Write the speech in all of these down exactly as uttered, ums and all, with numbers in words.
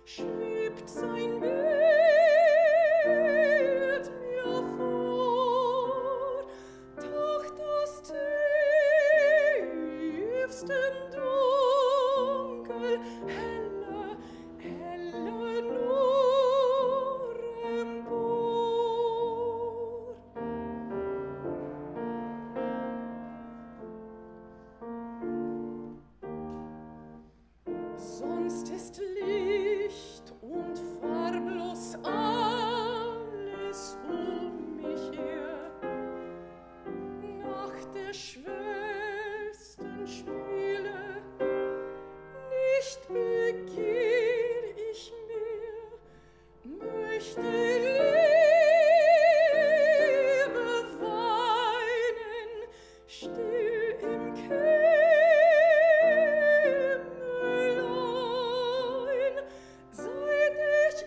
schwebt sein Bild mir vor, doch das tiefste im Dunkel helle, helle nur empor. Sonst ist Licht und farblos alles um mich her. Nach der schwelsten Spiele nicht begehr ich mehr, möchte Liebe weinen, still im Kämmerlein, seit ich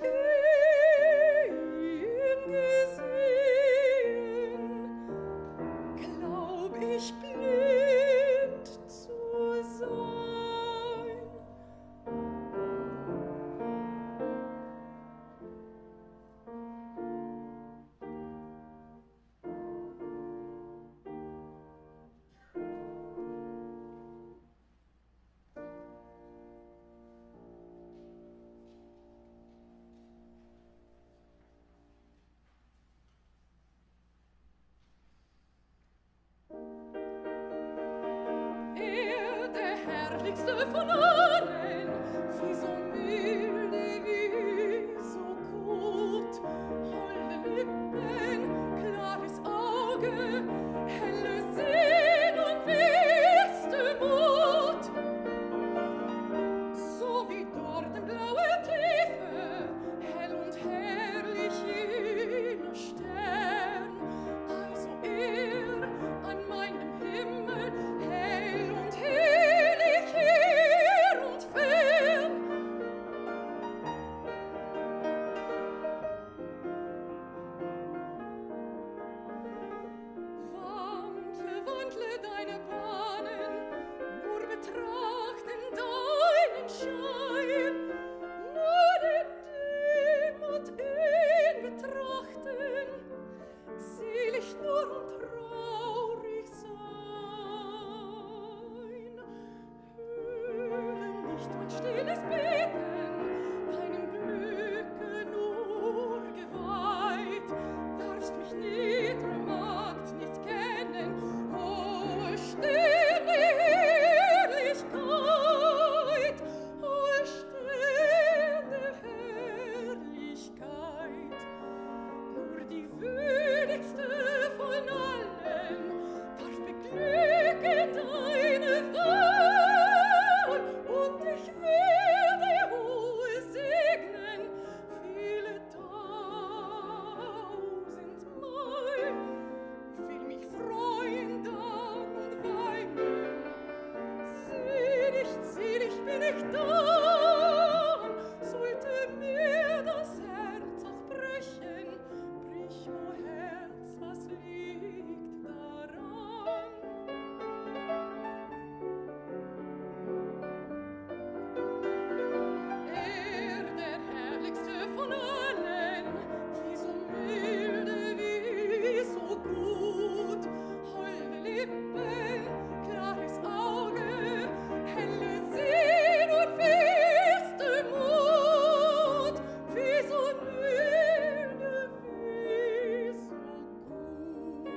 ihn gesehen, glaub ich blind zu sein. Er, der herrlichste von allen, wie so milde, wie so gut, holde Lippen, klares Auge, helle Sinn und feste Mut. So wie dort in blaue Tiefe, hell und herrlich jener Stern, also er an meinem Himmel, hell und heilig hier und fern. Wandle, wandle deine Bahnen, nur betrachten deinen Schein, nur in Demut ihn betrachten, selig nur und traurig sein. Höre nicht mein stilles Beten, deinem Glücke nur geweiht, darfst mich niedre Magd nicht kennen, hohe stehende Herrlichkeit, hohe stehende Herrlichkeit. Nur die würdigste von allen darf beglücken deine Wahl, und ich werde hohe segnen, viele tausendmal, will mich freuen dann und weinen, selig, selig bin ich dann, sollte mir das Herz auch brechen, brich, o Herz, was liegt daran? Er, der herrlichste von allen, wie so milde, wie so gut, holde Lippen, klares Auge, helle Sinn und feste Mut, wie so milde, wie so gut.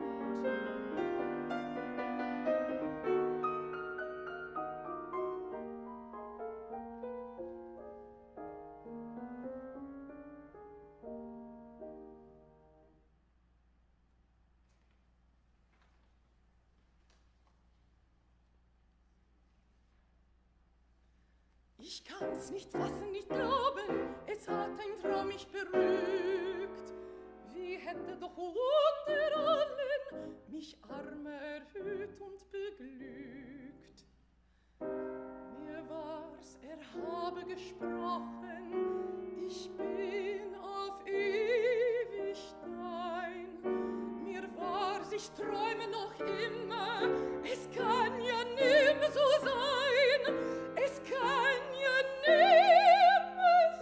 Ich kann's nicht fassen, nicht glauben, es hat ein Traum mich berügt. Wie hätte doch unter allen mich Arme erhöht und beglückt. Mir war's, er habe gesprochen, ich bin auf ewig dein. Mir war's, ich träume noch immer, es kann ja nimmer so sein, es kann ja nimmer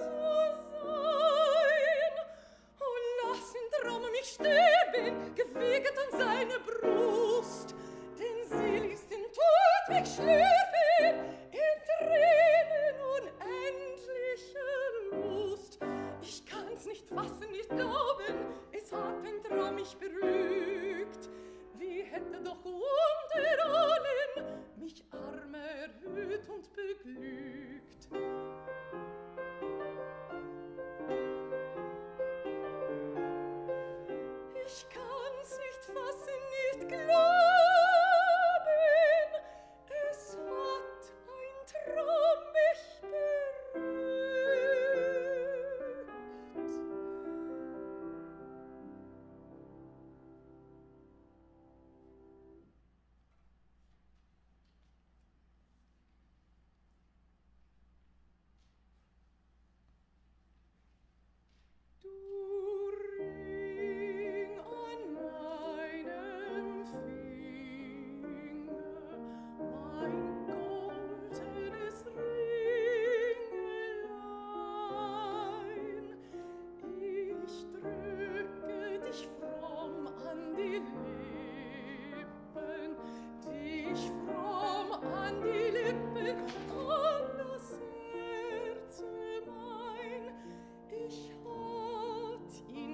fassen, nicht glauben, es hat ein Traum mich berügt. Wie hätte doch unter allen mich arme erhöht und beglückt. Ich kann's nicht fassen, nicht glauben, es hat ein Traum mich berührt. Du Ring an meinem Finger, mein goldenes Ringelein, ich drücke dich fromm an die Lippen, dich fromm an die Lippen, an das Herz mein, ich hat ihn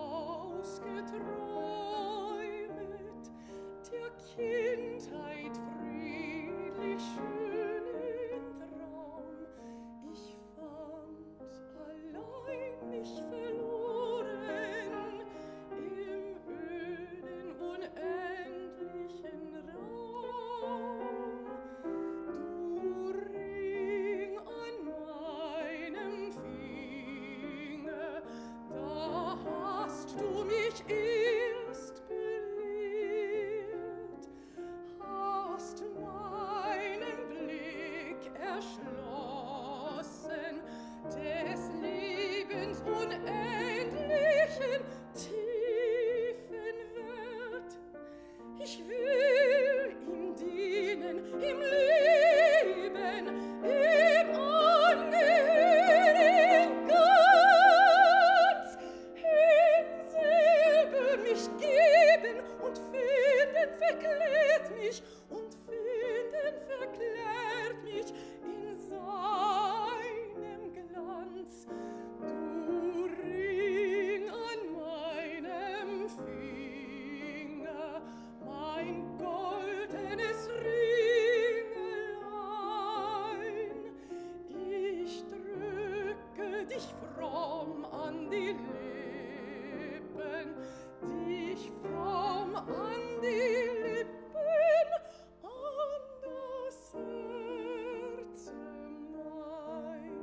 ausgeträumet, der Kindheit friedlich schönen Traum. Ich fand allein mich verloren im öden, unendlichen Raum. Du Ring an meinem Finger, da hast du mich erst belehrt, hast meinen Blick erschlossen, des Lebens unendlichen tiefen Wert. Ich will ihm dienen, ihm lieben, ihm angehören ganz, ihm selber mich geben und finden verklärt mich, und finden verklärt mich in seinem Glanz. Du Ring an meinem Finger, mein goldenes Ringelein, ich drücke dich fromm an die Lippen, dich fromm an die Lippen, an das Herz mein.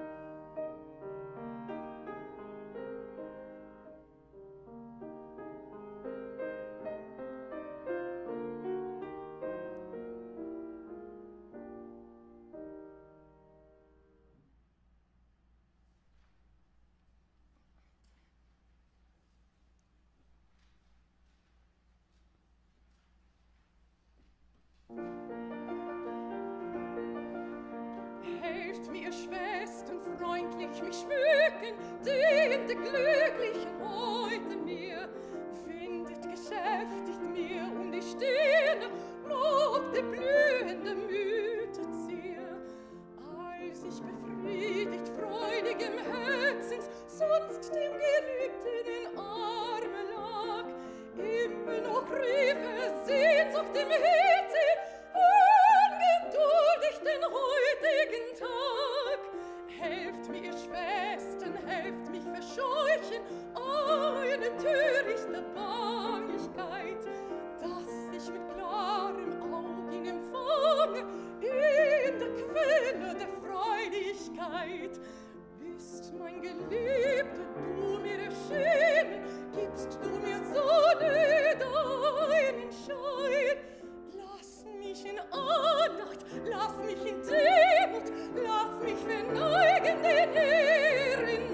Helft mir, Schwestern, freundlich mich schmücken, dient der glücklichen heute mir, findet geschäftigt mir um die Stirne, noch der blühende Mütter zier. Als ich befriedigt, freudigem Herzens, sonst dem Geliebten in Arme lag, immer noch rief er Sehnsucht im Herzen, ungeduldig den heutigen Tag. Helft mir, Schwestern, helft mich verscheuchen eine törichte Bangigkeit, dass ich mit klarem Aug ihn empfange in der Quelle der Freudigkeit. Bist mein Geliebter, du mir erschienen, gibst du mir Sonne deinen Schein. Lass mich in Andacht, lass mich in Demut, lass mich verneigen den Herren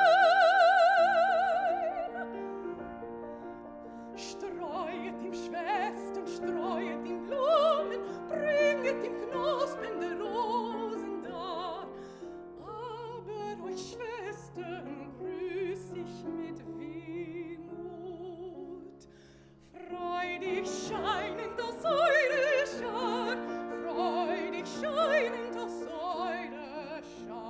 mein. Streuet ihm Schwestern, streuet ihm Blumen, bringet ihm knospende Rosen dar. Aber euch Schwestern grüß ich mit Wehmut. Freudig scheinen das eure Schar, freudig scheinen das eure Schar.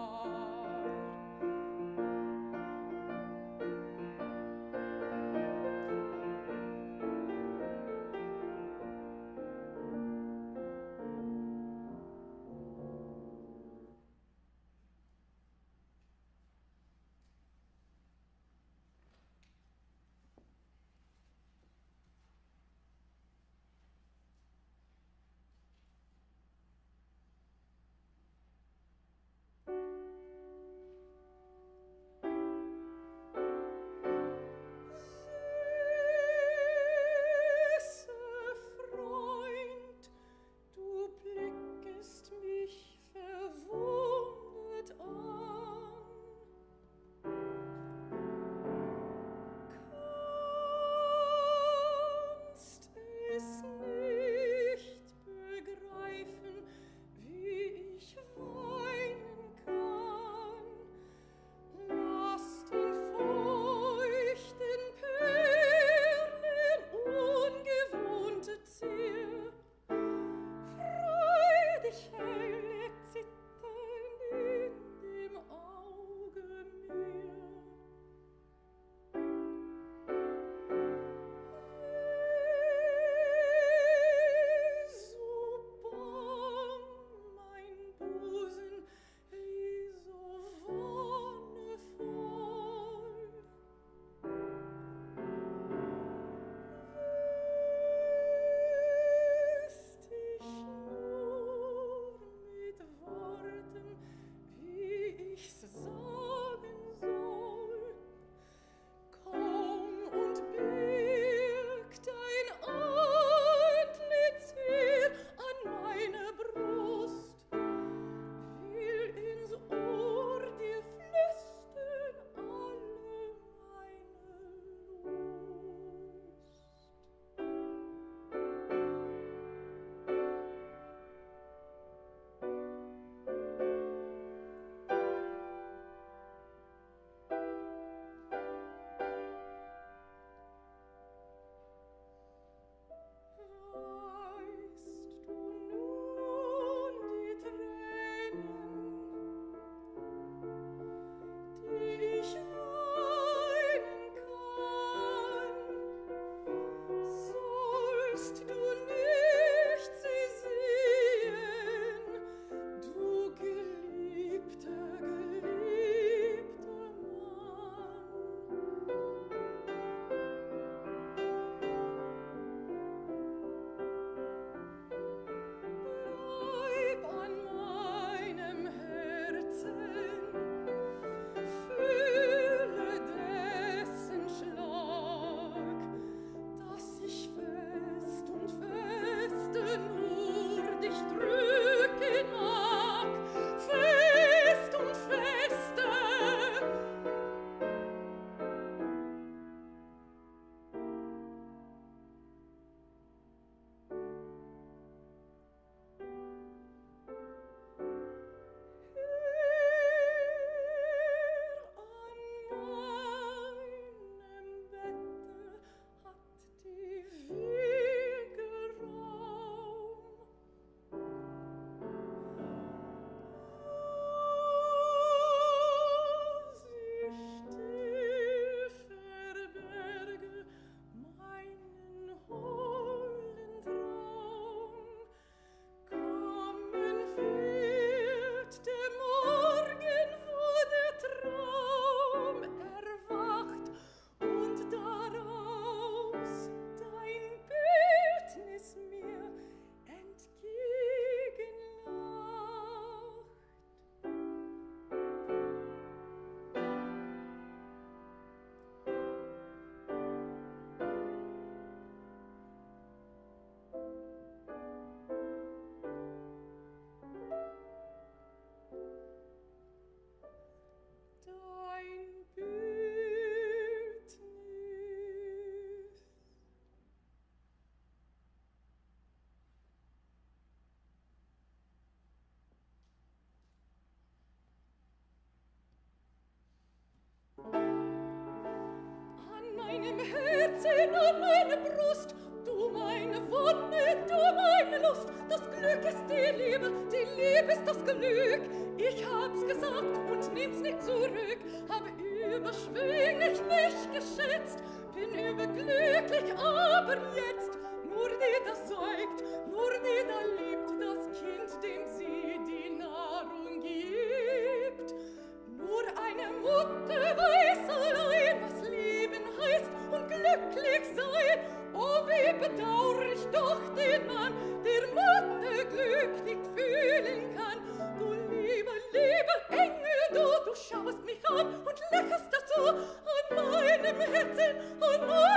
meinem Herzen, an meiner Brust. Du meine Wonne, du meine Lust. Das Glück ist die Liebe, die Liebe ist das Glück. Ich hab's gesagt und nehm's nicht zurück. Hab überschwänglich mich geschätzt, bin überglücklich, aber jetzt nur die, das säugt, nur die, da liebt das Kind, dem sie die Nahrung gibt. Nur eine Mutter weiß allein, was Leben heißt und glücklich sein. Oh, wie bedauer ich doch den Mann, der Mutter Glück nicht fühlen kann. Du lieber, lieber Engel, du, du schaust mich an und lächelst dazu an meinem Herzen, an meinem